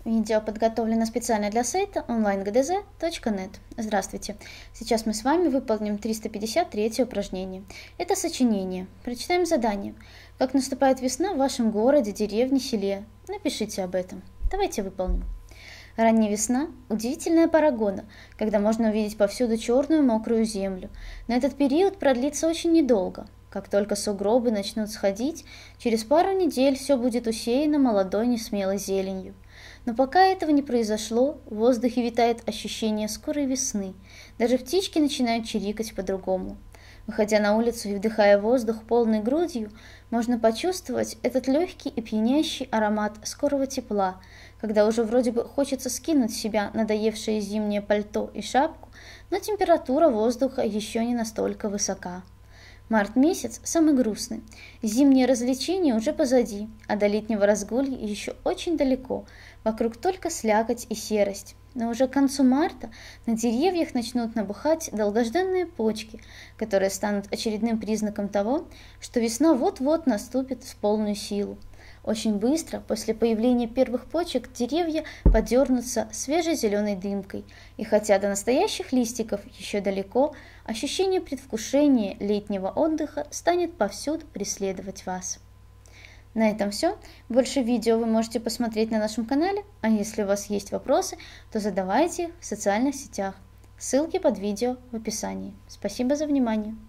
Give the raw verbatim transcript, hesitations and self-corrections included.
Видео подготовлено специально для сайта онлайн гэ дэ зэ точка нет. Здравствуйте! Сейчас мы с вами выполним триста пятьдесят третье упражнение. Это сочинение. Прочитаем задание. Как наступает весна в вашем городе, деревне, селе? Напишите об этом. Давайте выполним. Ранняя весна – удивительная пора года, когда можно увидеть повсюду черную мокрую землю. Но этот период продлится очень недолго. Как только сугробы начнут сходить, через пару недель все будет усеяно молодой несмелой зеленью. Но пока этого не произошло, в воздухе витает ощущение скорой весны. Даже птички начинают чирикать по-другому. Выходя на улицу и вдыхая воздух полной грудью, можно почувствовать этот легкий и пьянящий аромат скорого тепла, когда уже вроде бы хочется скинуть с себя надоевшее зимнее пальто и шапку, но температура воздуха еще не настолько высока. Март месяц самый грустный. Зимние развлечения уже позади, а до летнего разгулья еще очень далеко. Вокруг только слякоть и серость. Но уже к концу марта на деревьях начнут набухать долгожданные почки, которые станут очередным признаком того, что весна вот-вот наступит в полную силу. Очень быстро после появления первых почек деревья подернутся свежей зеленой дымкой, и хотя до настоящих листиков еще далеко, ощущение предвкушения летнего отдыха станет повсюду преследовать вас. На этом все. Больше видео вы можете посмотреть на нашем канале, а если у вас есть вопросы, то задавайте их в социальных сетях. Ссылки под видео в описании. Спасибо за внимание.